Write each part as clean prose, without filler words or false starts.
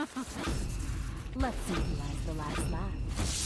Let's see who has the last laugh.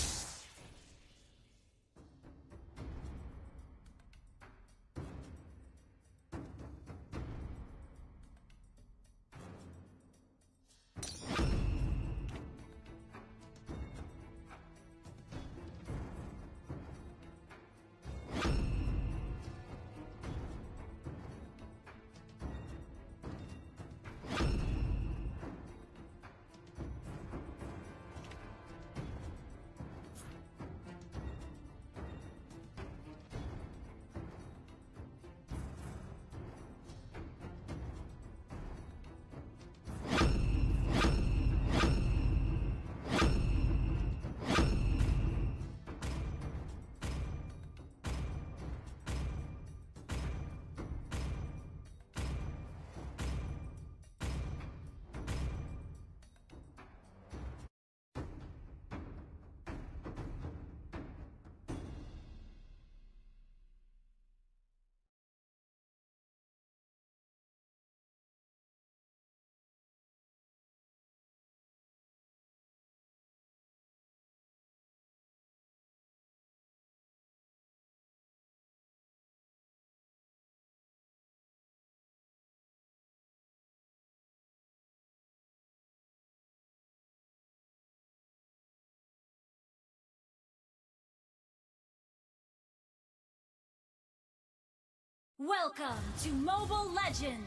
Welcome to Mobile Legends!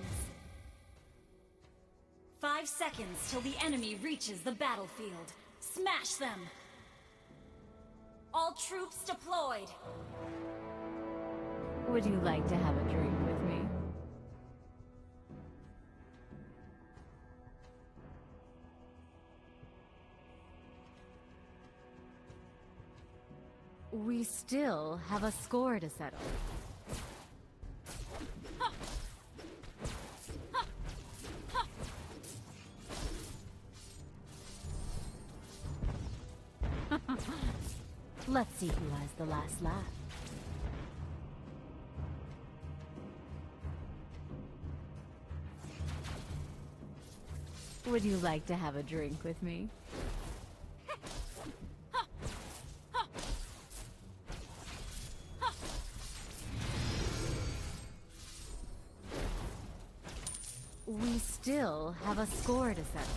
5 seconds till the enemy reaches the battlefield. Smash them! All troops deployed! Would you like to have a drink with me? We still have a score to settle. Let's see who has the last laugh. Would you like to have a drink with me? We still have a score to settle.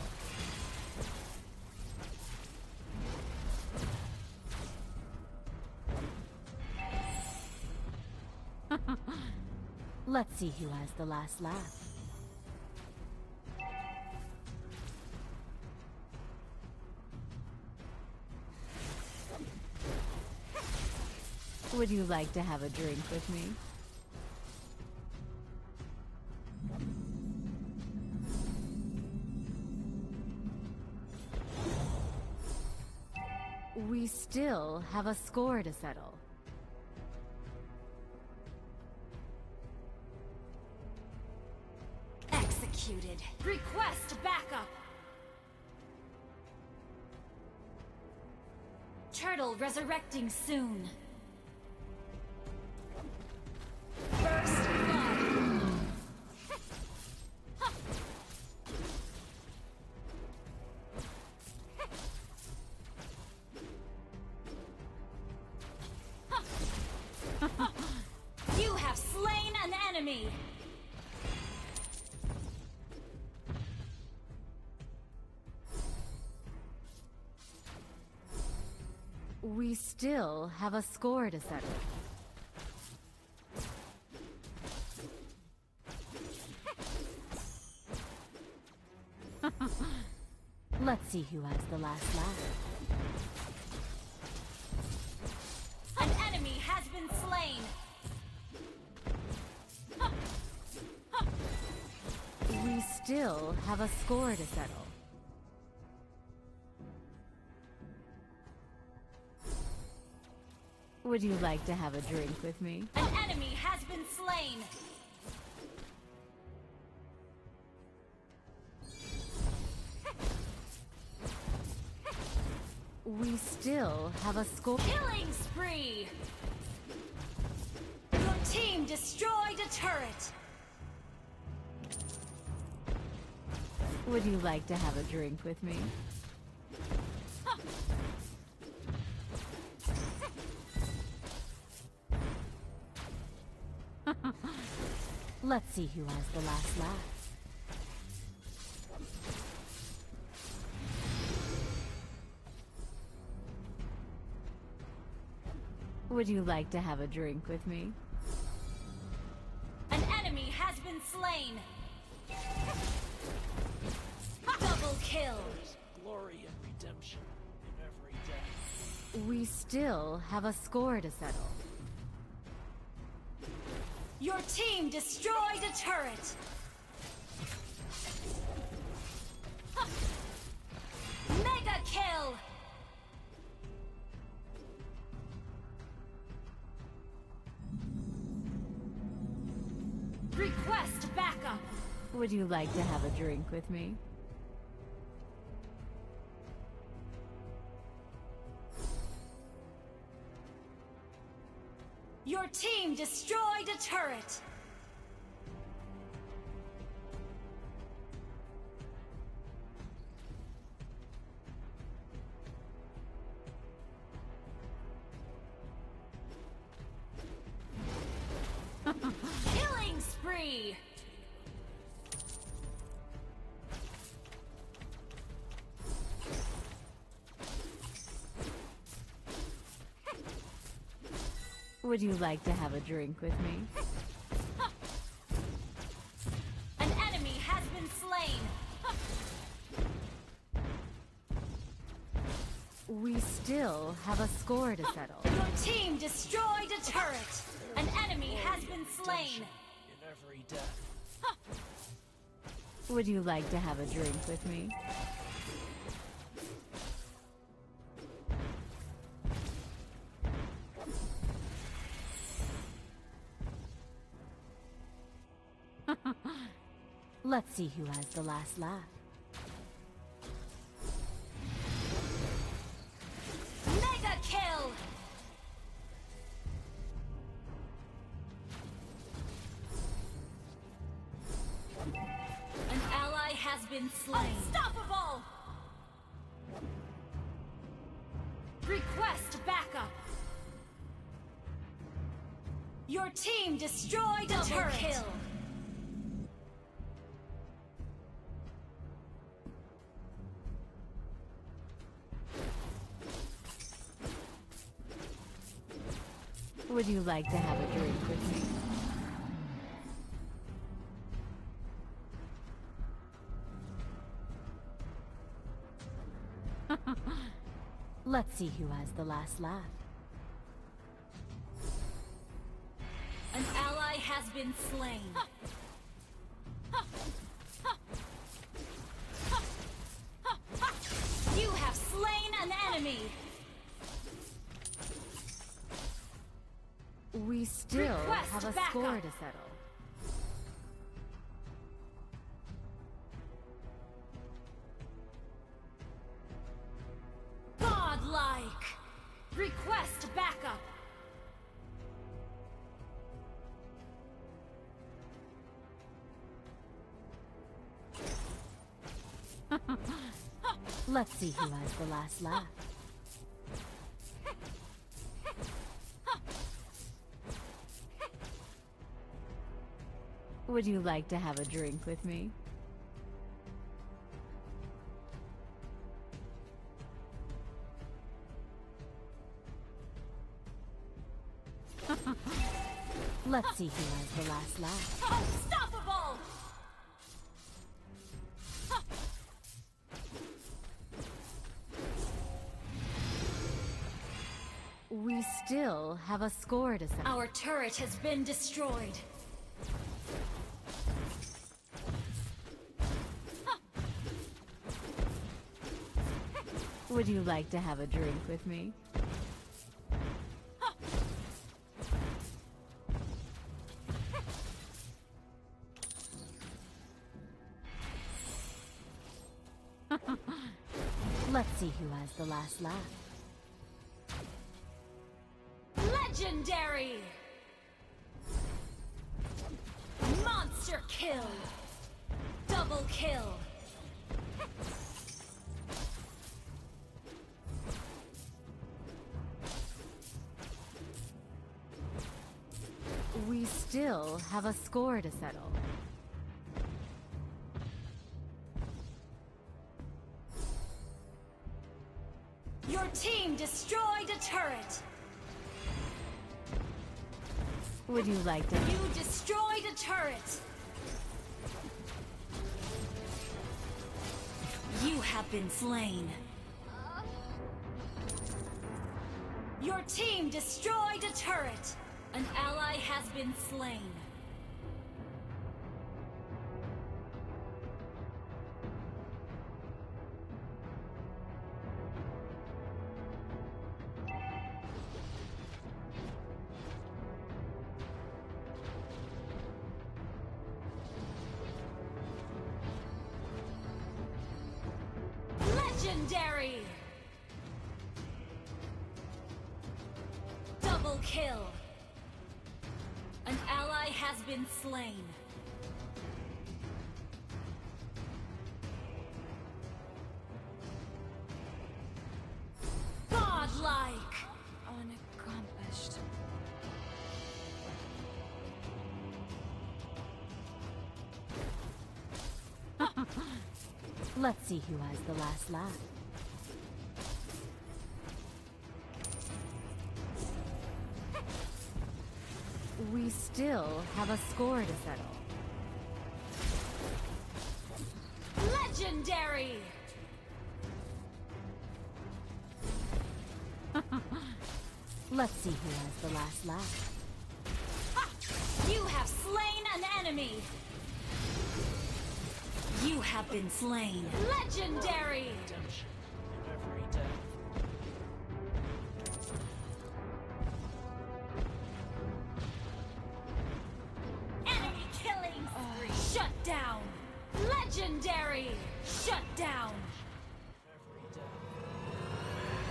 Let's see who has the last laugh. Would you like to have a drink with me? We still have a score to settle. Executed. Request backup. Turtle resurrecting soon. First blood. You have slain an enemy. We still have a score to settle. Let's see who has the last laugh. An enemy has been slain. We still have a score to settle. Would you like to have a drink with me? An enemy has been slain. We still have a score. Killing spree. Your team destroyed a turret. Would you like to have a drink with me? Let's see who has the last laugh. Would you like to have a drink with me? An enemy has been slain. Double kill. There's glory and redemption in every death. We still have a score to settle. Your team destroyed a turret. Mega kill. Request backup. Would you like to have a drink with me? Your team destroyed a turret. Killing spree. Would you like to have a drink with me? An enemy has been slain. We still have a score to settle. Your team destroyed a turret. An enemy has been slain. In every death. Would you like to have a drink with me? Let's see who has the last laugh. Mega kill. An ally has been slain. Unstoppable. Request backup. Your team destroyed a turret. Kill. Would you like to have a drink with me? Let's see who has the last laugh. An ally has been slain. You have slain an enemy. We still Request have a backup. score to settle. Godlike. Request backup. Let's see who has the last laugh. Would you like to have a drink with me? Let's see who has the last laugh. Unstoppable. We still have a score to settle. Our turret has been destroyed. Would you like to have a drink with me? Let's see who has the last laugh. Legendary. Monster kill. Double kill. still have a score to settle. Your team destroyed a turret. Would you like to? You destroyed a turret. You have been slain. Your team destroyed a turret. An ally has been slain. Legendary! Double kill! An ally has been slain. Godlike! Unaccomplished. Let's see who has the last laugh. We still have a score to settle. Legendary! Let's see who has the last laugh. Ha! You have slain an enemy! You have been slain. Legendary! Redemption in every death. Enemy killing spree. Shut down. Legendary! Shut down. Every death.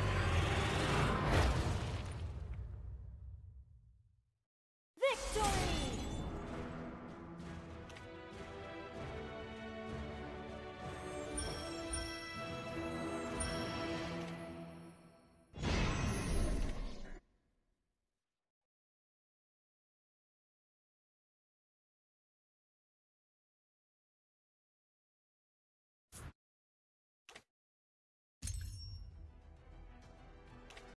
Victory!